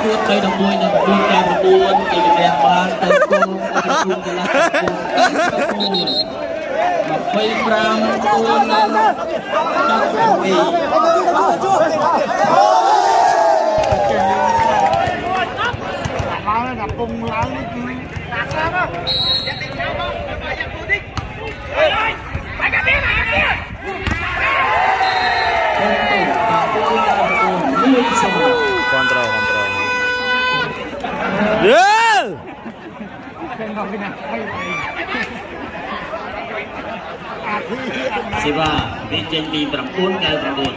วดไปดอกบัวเนี่ยดูแกประตูนตีแดงบานเติมโกงกระตุ้นกระลักมาไปปรามตัวนั้นจับปี đặt cùng lớn đặt ra đó phải cái biết này kia kontrol siapa bincang di perempuan kali perempuan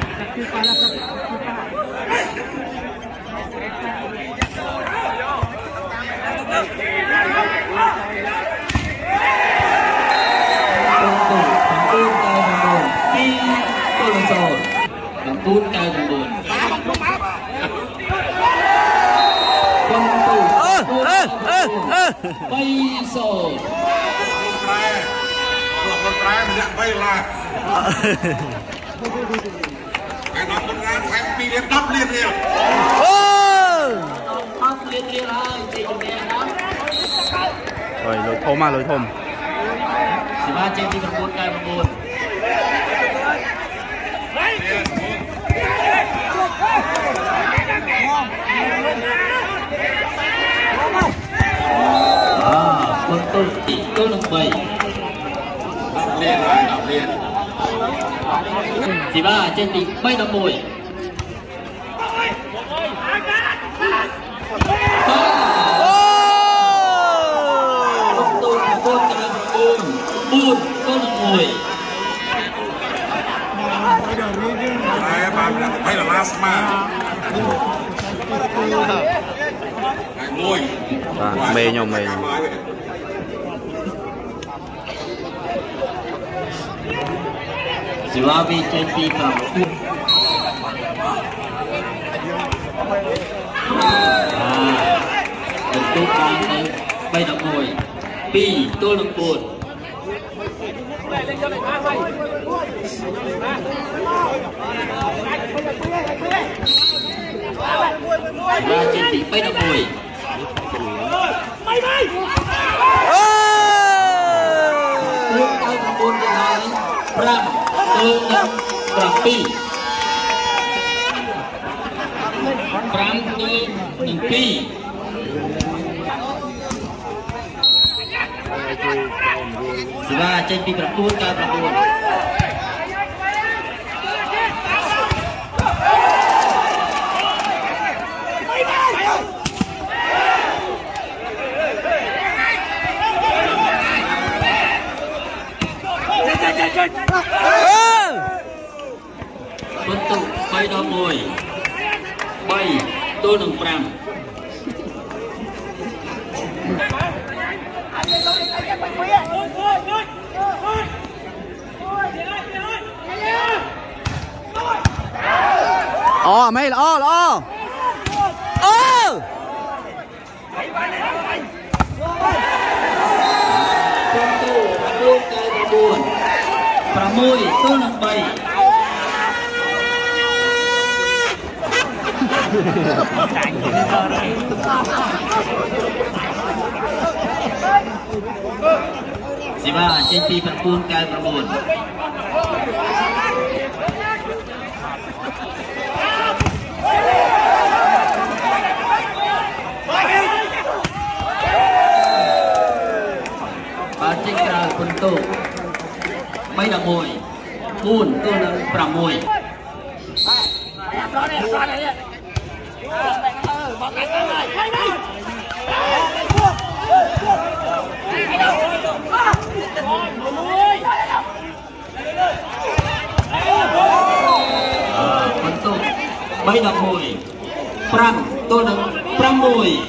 Pun kau pun. Bay sổ. Con trai mình nhận bay là. Cái đó con ra xem pi đến đắp liền liền. Đắp liền liền ơi, chị đè đó. Rồi lối thôm à lối thôm. Chỉ ba trên đi buồn cay buồn. Quân tôi chỉ có được 7 đọc liền chỉ ba trên thì bay đồng mùi quân tôi là quân cả buồn có được mùi bay là last man ngồi mê nhau mê Siwabi Centi Pramu bentuk ini bay đọc ngồi pi tôi lực buồn ba trên tỷ bay đọc ngồi tôi tao đọc buồn cái này pram tôi đọc pi pram tôi đọc pi Siapa cek perempuan ke perempuan? Bentuk bay đo ngồi bay tôi nâng pram mấy lo lo buồn cay buồn pramui tôi nâng bay Siapa centi perempuan kaya perempuan Pacik kera bentuk bay đọc mùi buồn tôi nâng pramui bentuk bay đọc mùi pram tôi nâng pramui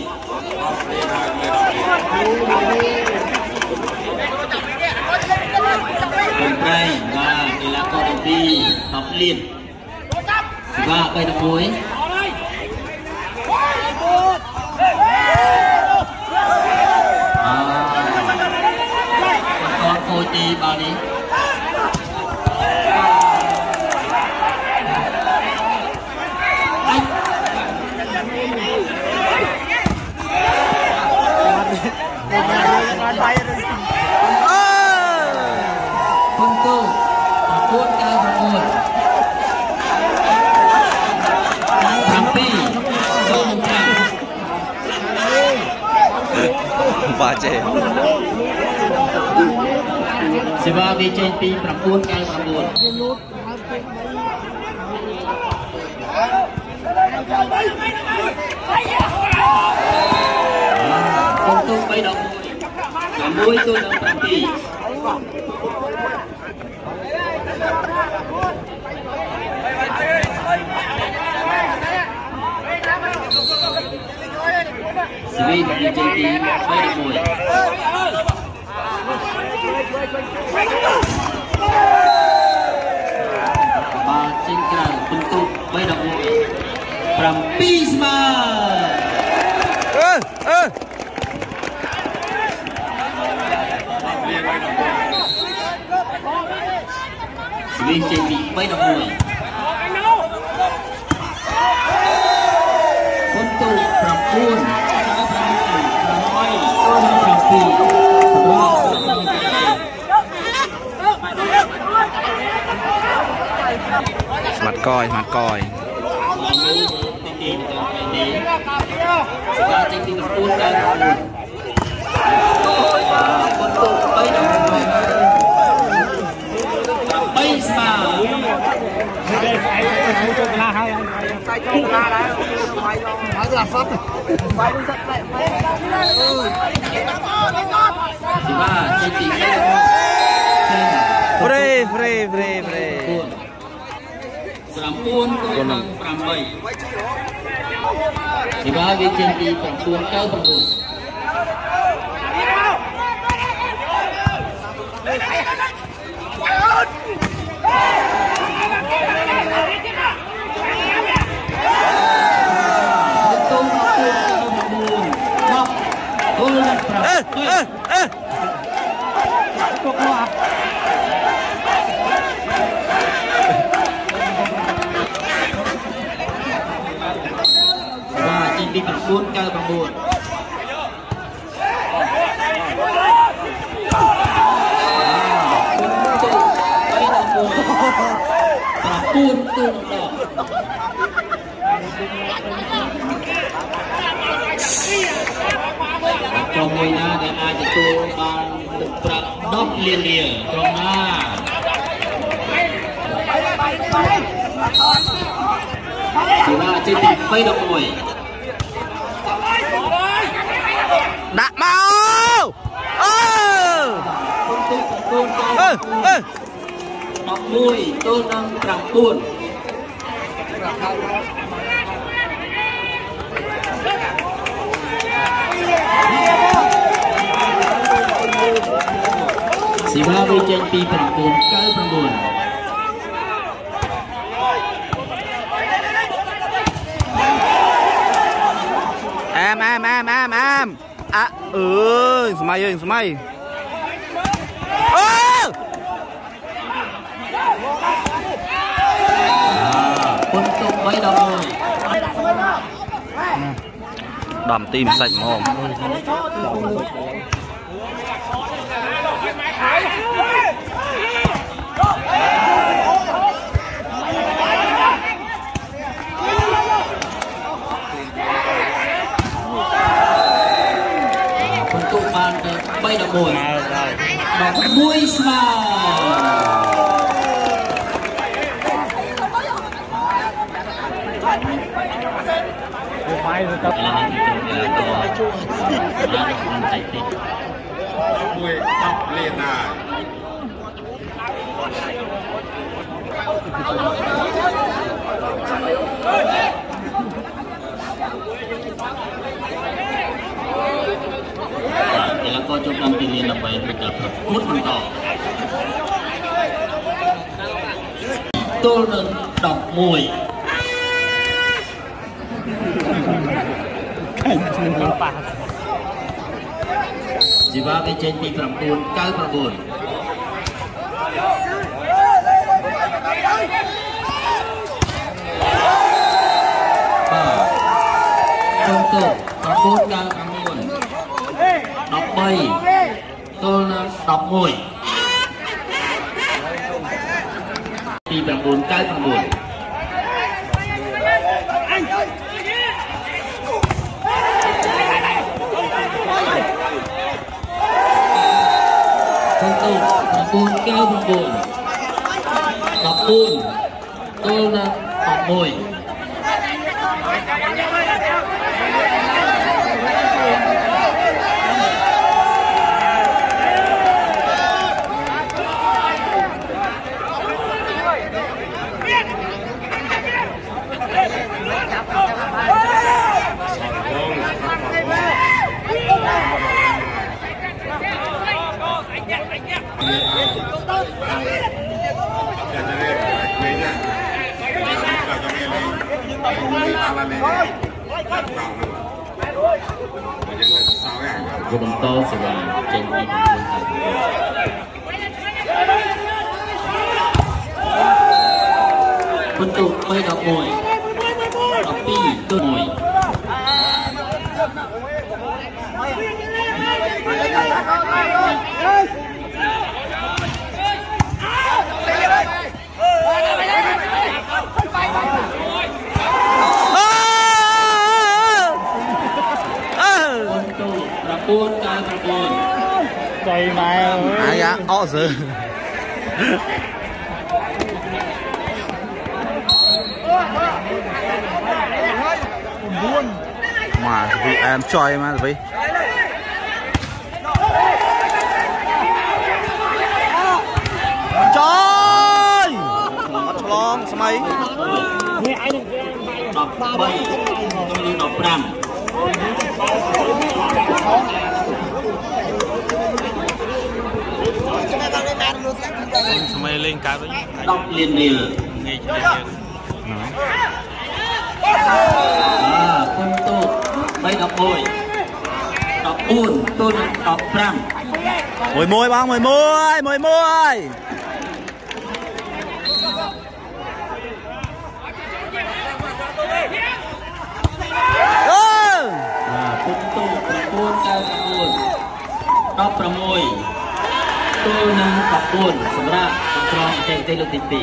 Đây và đây là câu đầu tiên học liền và bay đọc mối con cô chi bao đi បាចេសេវាវាចេញពី9 9 9 công tu bay động mùi tôi động làm gì Svi đi chơi tí bay động mùi và trên cái công tu bay động mùi from Pisma Svi chơi tí bay động mùi công tu from Pun mặt coi Free. Serampun kurang perambai. Tiba bikin di perempuan kau perempuan. Di perempuan kau perempuan. Perempuan tu dah. Trong mùi na để ai thì tôi bằng bạc đốc liền liền trong na. Chỉ là trên tìm bay độc mùi. Đặt mau đọc mùi tôi đang rằng buồn si ba với trên pi phần buồn cái phần buồn em à Smile ơi Smile quân tung mấy đâu rồi đầm tim sạch mồm untuk ban bay đập mùi đập mùi Kailan ko job ng pilihan na bayan pagkakapot ng tao. Ito ng đọc mùi. Di ba kay Chen Pi perempuan kau perempuan. Contoh perempuan kau perempuan. Đọc bay tôi đọc mùi đi bằng 4 cái bằng 4 Hãy subscribe cho kênh Ghiền Mì Gõ để không bỏ lỡ 4 9 9 10 ទល់នឹង6 Gồm to sẽ là trên đi phân tục bay đọc mồi đọc pi tôi mồi buôn cài buôn Cây mai ai á ó giờ mà vì em chơi mà vì chơi long sao mày đọc 3 tôi đọc 5 sao mày lên cá với đọc liền liền nghe phân tục bay đọc mồi đọc 4 tôi đọc 5 mồi mồi băng mồi mồi mồi mồi phân tục buôn cài buôn đọc 6 tôiនឹង 14 សម្រាប់ក្រុមចេញទៅលើកទី 2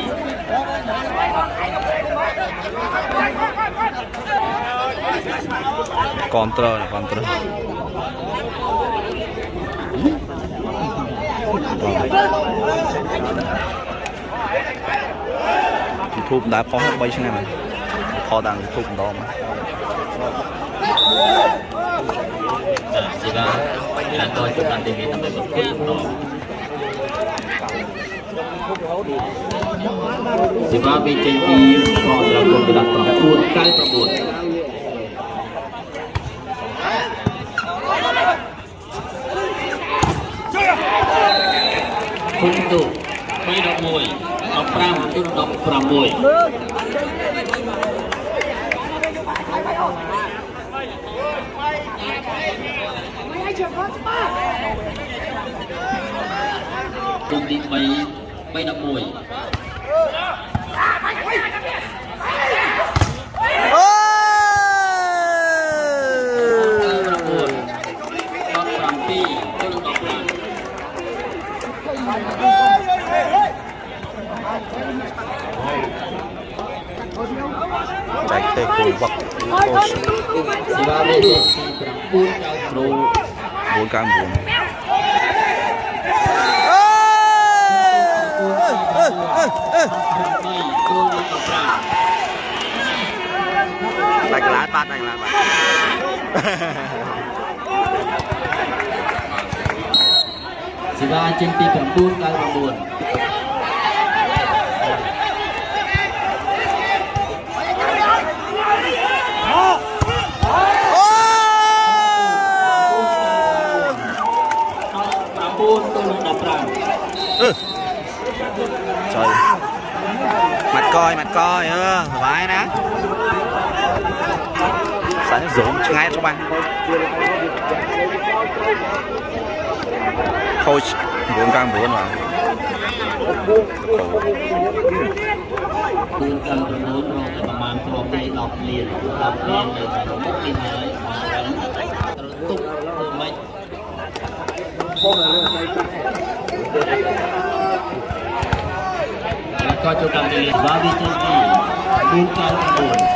control control YouTube đã có hết bay này kho tàng YouTube đó mà sehingga atau cuman tinggi sampai berkurang sebab BCI melakukan tidak perempuan kali perempuan untuk dok mui dok pram itu dok pramui cùng đi bay đập mùi chạy tê cùng vật bốn cam buồn đánh lá bát Siva trên pi perempuan kali perempuan trời mặt coi vãi ná sáng dũng ngay cho bạn coach buồn cam buồn mà buồn cam buồn rồiประมาณตัวไปดอกเรียนเลยทุกทีเลยตุกตัวไม่แล้วก็จุดการเรียนบาวิจันทีบุญการบุญ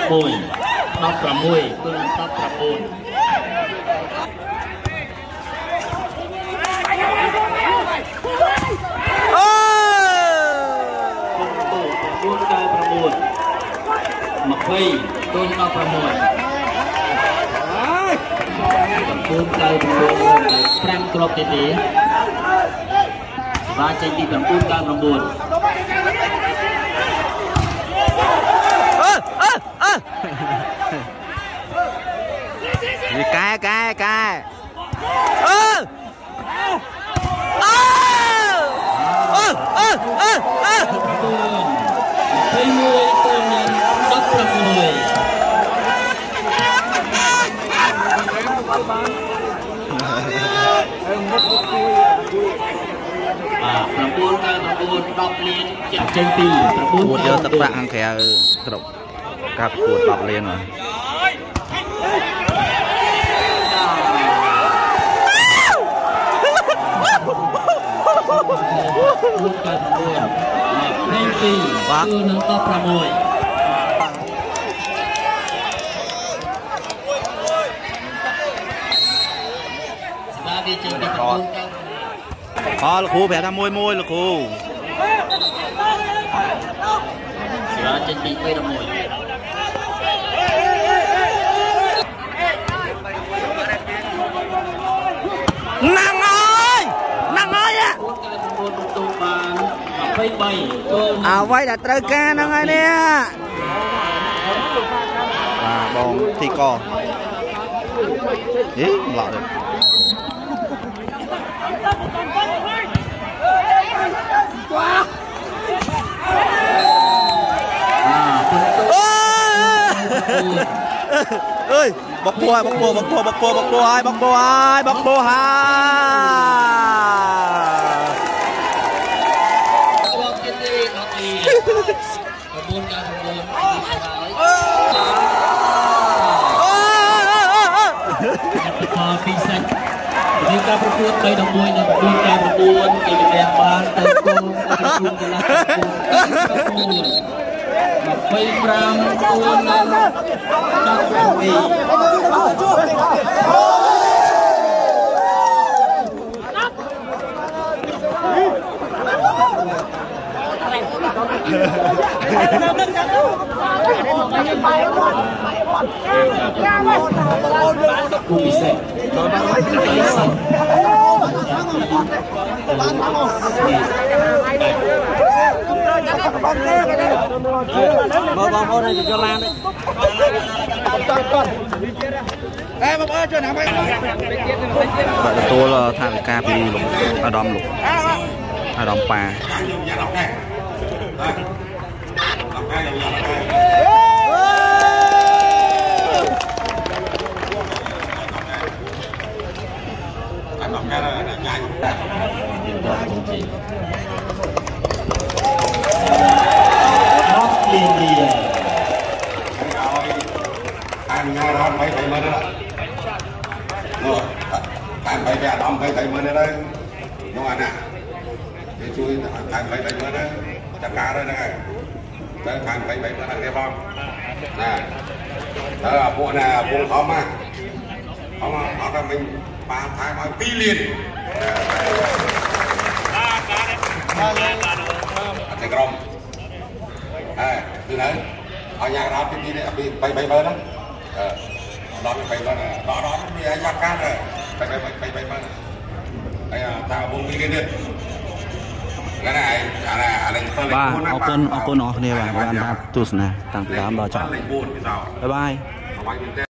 mùi đọc ra mùi tôi đang đọc ra mùi buôn cao ra mùi mặc vây tôi đọc ra mùi buôn cao ra mùi prem crop thế thế và chạy đi bằng buôn cao ra mùi cay thấy mùi tôi nên đắp ra mùi buôn cao ra buôn đọc lên chạy chân tì buôn giờ tất cả hàng kẻ các buôn đọc lên rồi buôn cao ra buôn nên tì tôi nâng đọc ra mùi ta đi chạy đi bằng buôn cao là khu bé ra môi là khu đó trên bị quay đồng mồi năng ơi á vậy là trời ca năng ơi nè bóng thì co ý lọ được ơi bọc bùa hai kita berbuat baik dan buat dan kita berbuat kegiatan terkon baik ram tuan cakupi bisa mời bóng ơi cho lan đấy em bóng ơi cho nào tôi là thằng ca đi lục đom pa anh ra mấy thầy mới đó anh phải về đóng mấy thầy mới đây đúng không ạ để chui anh phải thầy mới đó chặt cá đây này tới anh phải mới là cái bom nè đó là bộ này bộ không á họ là mình 3 tháng mà pi liền thầy Grom từ đấy ở nhà đó cái gì đấy bay bơi đó đó bay bơi đó đi giặc cá rồi bay bơi đây là tao buông đi lên cái này ba ở con nó này bạn ăn tu nè tặng tám đó chọn bye bye